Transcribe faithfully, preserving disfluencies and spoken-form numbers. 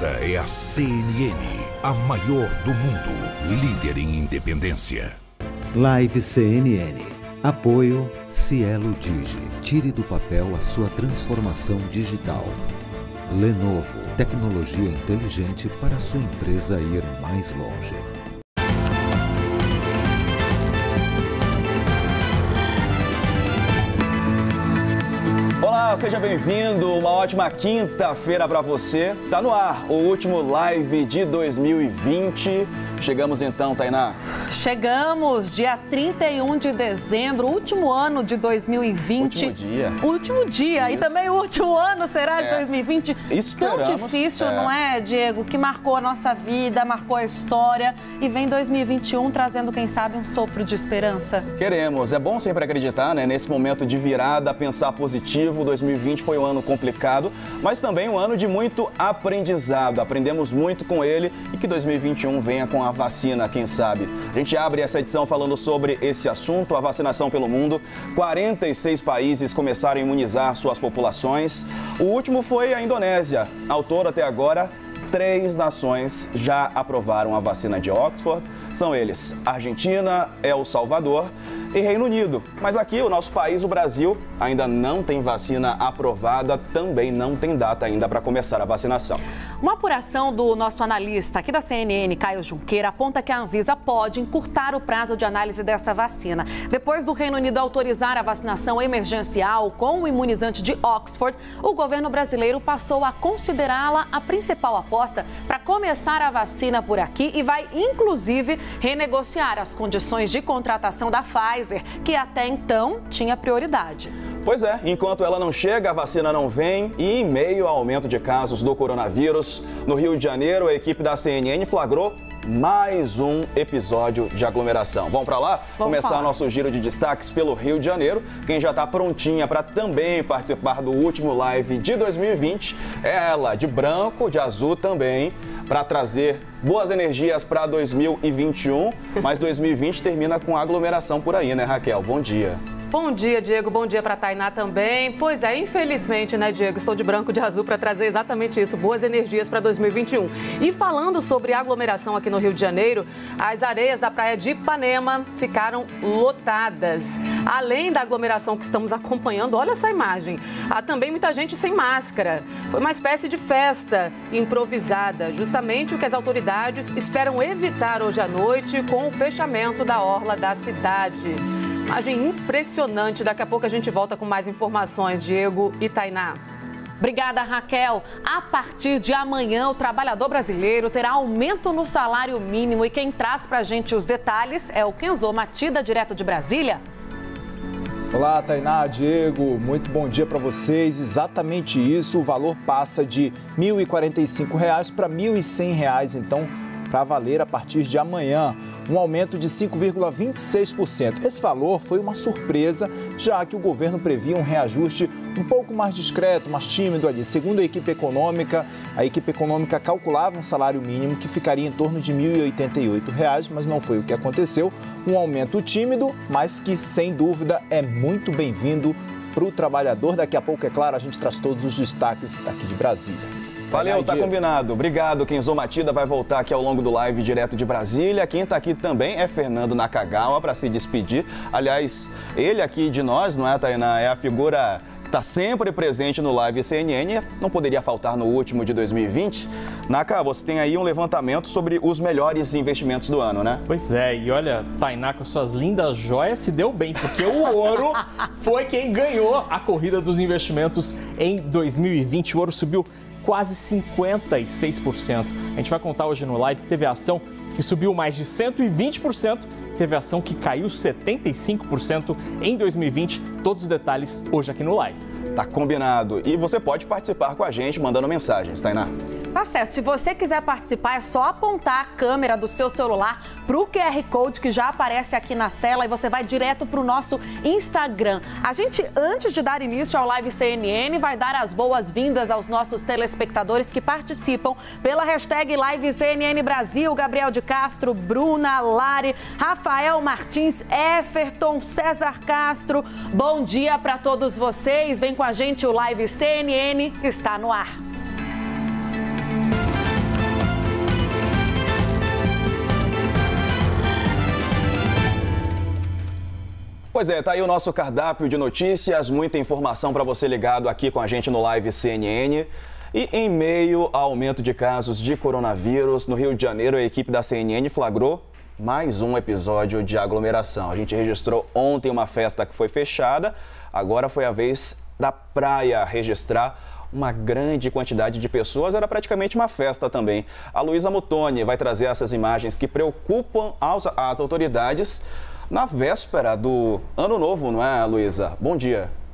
Esta é a C N N, a maior do mundo, líder em independência. Live C N N. Apoio Cielo Digi. Tire do papel a sua transformação digital. Lenovo. Tecnologia inteligente para a sua empresa ir mais longe. Olá, seja bem-vindo. Uma ótima quinta-feira para você. Tá no ar o último live de dois mil e vinte. Chegamos então, Tainá. Chegamos, dia trinta e um de dezembro, último ano de dois mil e vinte. Último dia. Último dia. Isso. E também o último ano será de é. dois mil e vinte. Esperamos. Tão difícil, é. não é, Diego? Que marcou a nossa vida, marcou a história. E vem dois mil e vinte e um trazendo, quem sabe, um sopro de esperança. Queremos. É bom sempre acreditar, né? Nesse momento de virada, pensar positivo. dois mil e vinte foi um ano complicado, mas também um ano de muito aprendizado. Aprendemos muito com ele e que dois mil e vinte e um venha com a vacina, quem sabe. A gente abre essa edição falando sobre esse assunto, a vacinação pelo mundo. quarenta e seis países começaram a imunizar suas populações. O último foi a Indonésia. Ao todo, até agora, três nações já aprovaram a vacina de Oxford. São eles Argentina, El Salvador e Reino Unido. Mas aqui, o nosso país, o Brasil, ainda não tem vacina aprovada, também não tem data ainda para começar a vacinação. Uma apuração do nosso analista aqui da C N N, Caio Junqueira, aponta que a Anvisa pode encurtar o prazo de análise desta vacina. Depois do Reino Unido autorizar a vacinação emergencial com o imunizante de Oxford, o governo brasileiro passou a considerá-la a principal aposta para começar a vacina por aqui e vai, inclusive, renegociar as condições de contratação da Pfizer, que até então tinha prioridade. Pois é, enquanto ela não chega, a vacina não vem e em meio ao aumento de casos do coronavírus, no Rio de Janeiro, a equipe da C N N flagrou mais um episódio de aglomeração. Vamos para lá? Vamos começar falar. Nosso giro de destaques pelo Rio de Janeiro. Quem já está prontinha para também participar do último live de dois mil e vinte é ela, de branco, de azul também, para trazer boas energias para dois mil e vinte e um. Mas dois mil e vinte termina com aglomeração por aí, né, Raquel? Bom dia. Bom dia, Diego. Bom dia para a Tainá também. Pois é, infelizmente, né, Diego? Estou de branco e de azul para trazer exatamente isso, boas energias para dois mil e vinte e um. E falando sobre aglomeração aqui no Rio de Janeiro, as areias da praia de Ipanema ficaram lotadas. Além da aglomeração que estamos acompanhando, olha essa imagem. Há também muita gente sem máscara. Foi uma espécie de festa improvisada, justamente o que as autoridades esperam evitar hoje à noite com o fechamento da orla da cidade. Imagem impressionante. Daqui a pouco a gente volta com mais informações, Diego e Tainá. Obrigada, Raquel. A partir de amanhã, o trabalhador brasileiro terá aumento no salário mínimo. E quem traz pra gente os detalhes é o Kenzo Matida, direto de Brasília. Olá, Tainá, Diego, muito bom dia para vocês. Exatamente isso, o valor passa de mil e quarenta e cinco reais para mil e cem reais, então, para valer a partir de amanhã. Um aumento de cinco vírgula vinte e seis por cento. Esse valor foi uma surpresa, já que o governo previa um reajuste um pouco mais discreto, mais tímido ali. Segundo a equipe econômica, a equipe econômica calculava um salário mínimo que ficaria em torno de mil e oitenta e oito reais, mas não foi o que aconteceu. Um aumento tímido, mas que, sem dúvida, é muito bem-vindo para o trabalhador. Daqui a pouco, é claro, a gente traz todos os destaques daqui de Brasília. Valeu, tá combinado. Obrigado, Kenzo Matida vai voltar aqui ao longo do live direto de Brasília. Quem tá aqui também é Fernando Nakagawa para se despedir. Aliás, ele aqui de nós, não é, Tainá? É a figura que está sempre presente no live C N N, não poderia faltar no último de dois mil e vinte. Naka, você tem aí um levantamento sobre os melhores investimentos do ano, né? Pois é, e olha, Tainá com suas lindas joias se deu bem, porque o ouro foi quem ganhou a corrida dos investimentos em dois mil e vinte. O ouro subiu quase cinquenta e seis por cento. A gente vai contar hoje no live que teve ação que subiu mais de cento e vinte por cento, teve ação que caiu setenta e cinco por cento em dois mil e vinte. Todos os detalhes hoje aqui no live. Tá combinado. E você pode participar com a gente mandando mensagens, Tainá. Tá certo. Se você quiser participar, é só apontar a câmera do seu celular para o Q R Code que já aparece aqui na tela e você vai direto para o nosso Instagram. A gente, antes de dar início ao Live C N N, vai dar as boas-vindas aos nossos telespectadores que participam pela hashtag Live C N N Brasil. Gabriel de Castro, Bruna, Lari, Rafael Martins, Everton, César Castro. Bom dia para todos vocês. Vem com a gente, o Live C N N está no ar. Pois é, tá aí o nosso cardápio de notícias, muita informação para você ligado aqui com a gente no Live C N N. E em meio ao aumento de casos de coronavírus, no Rio de Janeiro, a equipe da C N N flagrou mais um episódio de aglomeração. A gente registrou ontem uma festa que foi fechada, agora foi a vez da praia registrar uma grande quantidade de pessoas, era praticamente uma festa também. A Luísa Muttoni vai trazer essas imagens que preocupam as, as autoridades na véspera do Ano Novo, não é, Luísa? Bom dia.